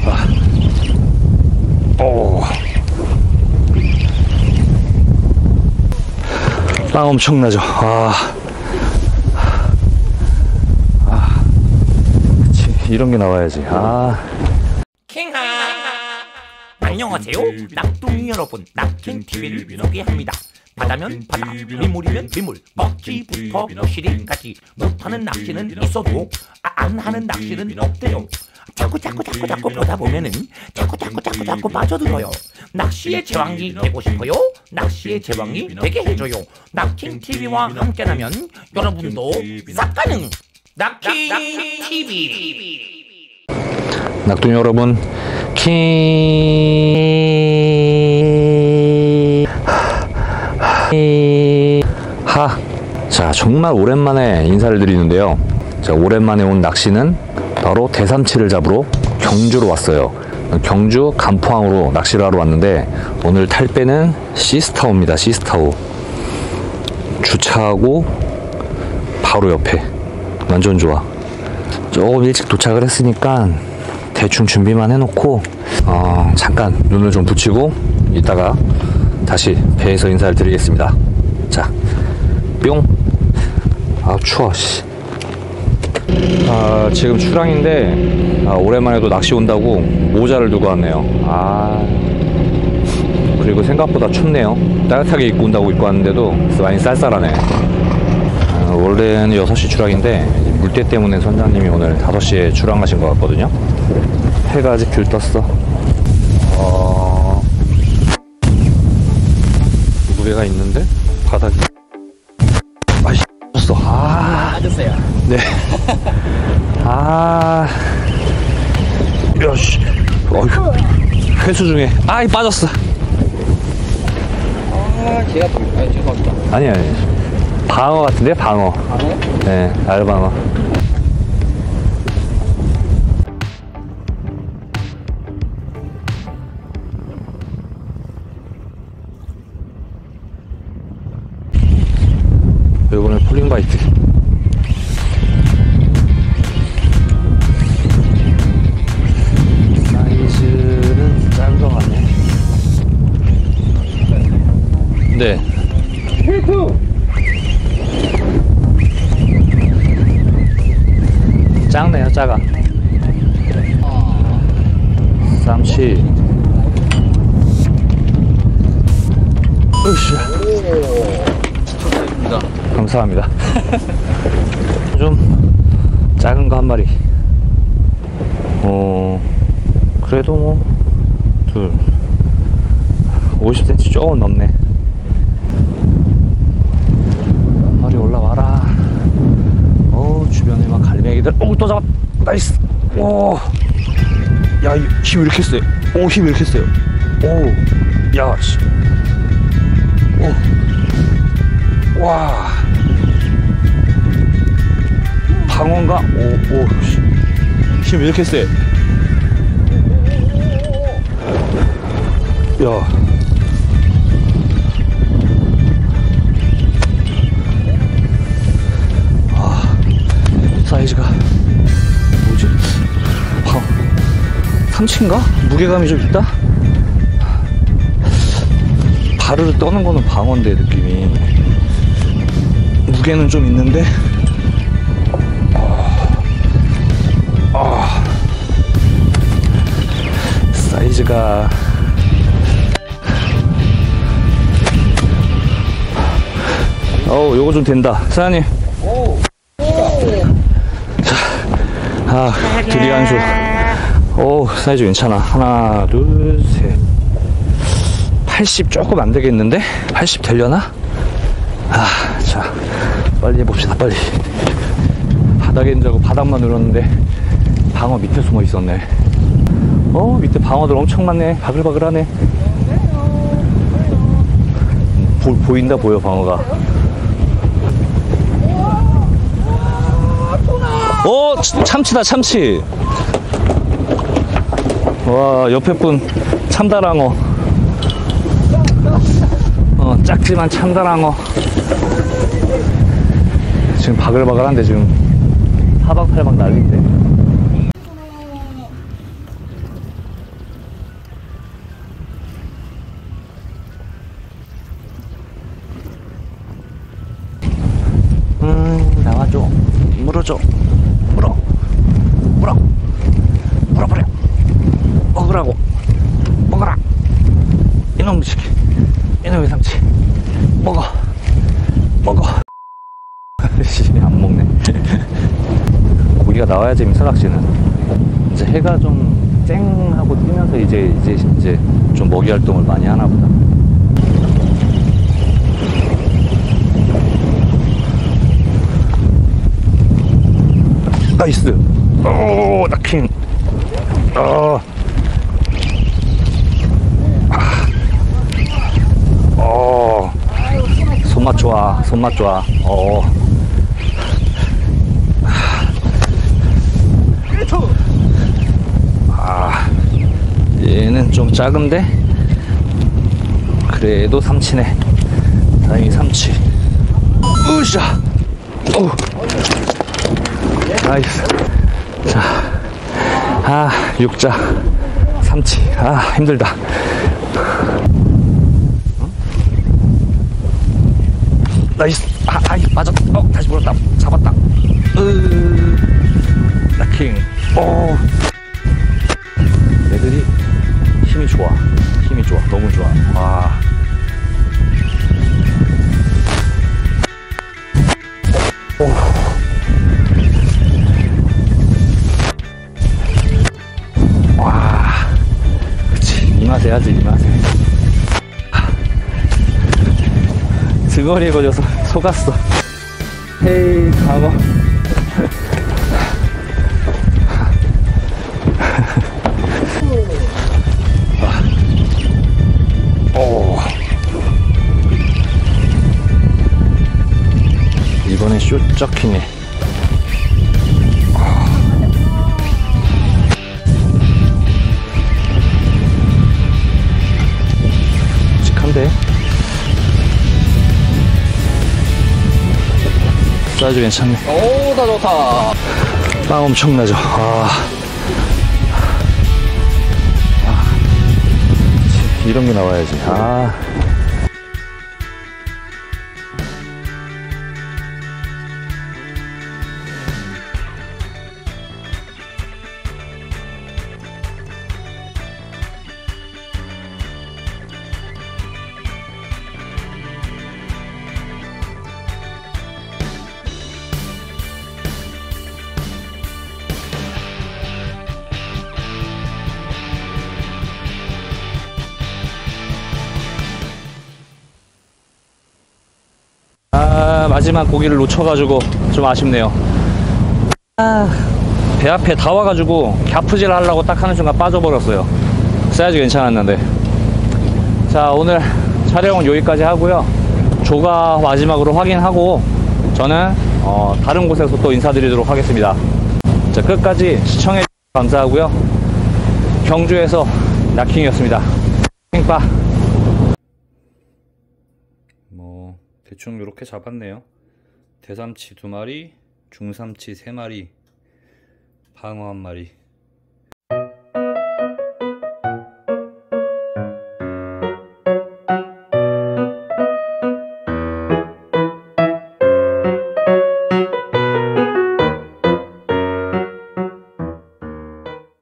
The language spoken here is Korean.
빵 엄청나죠. 그치, 이런 게 나와야지. 킹하. 안녕하세요, 낙동이 여러분. 낙킹TV를 소개합니다. 바다면 바다, 민물이면 민물, 먹지부터 거시리까지. 못하는 낚시는 있어도 안 하는 낚시는 없대요. 자꾸 보다 보면은 자꾸 빠져들어요. 낚시의 제왕이 되고 싶어요? 낚시의 제왕이 되게 해줘요. 낙킹TV와 함께라면 여러분도 싹 가능. 낙킹TV. 낙동 여러분, 자, 정말 오랜만에 인사를 드리는데요. 자, 오랜만에 온 낚시는 바로 대삼치를 잡으러 경주로 왔어요. 경주 간포항으로 낚시를 하러 왔는데, 오늘 탈 배는 시스타호입니다. 시스타호. 주차하고 바로 옆에. 완전 좋아. 조금 일찍 도착을 했으니까 대충 준비만 해놓고 잠깐 눈을 좀 붙이고 이따가 다시 배에서 인사를 드리겠습니다. 자, 뿅. 추워. 지금 출항인데 오랜만에 또 낚시 온다고 모자를 두고 왔네요. 그리고 생각보다 춥네요. 따뜻하게 입고 온다고 입고 왔는데도 많이 쌀쌀하네. 원래는 6시 출항인데 물때 때문에 선장님이 오늘 5시에 출항하신 것 같거든요. 해가 아직 귤 떴어. 무게가 있는데 바닥이 맛있었어. 맞았어요. 네. 야씨. 회수 중에 빠졌어. 제가 죄송합니다. 아니. 방어 같은데? 방어. 방어? 네, 알방어. 요번에 폴링바이트. 사이즈는 작은 거 같네. 네. 작네요. 작아. 쌈치. 으쌰. 감사합니다. 좀 작은 거 한 마리. 그래도 뭐 50cm 조금 넘네. 한 마리 올라와라. 주변에 막 갈매기들. 또 잡았. 나이스. 야, 힘 왜 이렇게 세요? 힘 왜 이렇게 세요? 야, 씨. 와. 방어인가? 힘 왜 이렇게 세? 야. 사이즈가 뭐지? 삼치인가? 무게감이 좀 있다? 바르르 떠는 거는 방어인데 느낌이. 무게는 좀 있는데 사이즈가 요거 좀 된다. 사장님. 드디어 한수. 사이즈 괜찮아. 하나, 둘, 셋. 80 조금 안 되겠는데? 80 되려나? 자, 빨리 해봅시다. 빨리. 바닥에 있는 줄 알고 바닥만 눌렀는데 방어 밑에 숨어 있었네. 밑에 방어들 엄청 많네. 바글바글하네. 보인다. 보여 방어가. 참치다. 참치. 와, 옆에 분 참다랑어. 작지만 참다랑어. 지금 바글바글한데 지금 사방팔방 난리인데. 물어줘. 물어버려. 먹으라고. 먹어라. 이놈의 새끼. 이놈의 삼치. 먹어. 씨, 안 먹네. 고기가 나와야 재밌어, 낚시는. 이제 해가 좀 쨍하고 뜨면서 이제 좀 먹이 활동을 많이 하나 보다. 나이스. 오, 낚킹. 손맛 좋아. 얘는 좀 작은데 그래도 삼치네. 다행히 삼치. 으쌰. 오. 나이스. 자, 육자 삼치. 힘들다. 나이스. 맞았다. 다시 물었다. 잡았다. 낚킹. 애들이 힘이 좋아. 너무 좋아. 와. 와. 그치. 이 맛에 해야지, 이 맛에. 등어리에 걸려서 속았어. 헤이, 강어. 이번엔 쇼쩍히네. 묵직한데? 사이즈 괜찮네. 오, 다 좋다. 빵 엄청나죠. 이런 게 나와야지. 마지막 고기를 놓쳐가지고 좀 아쉽네요. 배 앞에 다 와가지고 갸프질 하려고 딱 하는 순간 빠져버렸어요. 사이즈 괜찮았는데. 자, 오늘 촬영은 여기까지 하고요. 조가 마지막으로 확인하고 저는 다른 곳에서 또 인사드리도록 하겠습니다. 자, 끝까지 시청해주셔서 감사하고요. 경주에서 낚킹이었습니다. 킹빠. 대충 이렇게 잡았네요. 대삼치 2마리, 중삼치 3마리, 방어 1마리.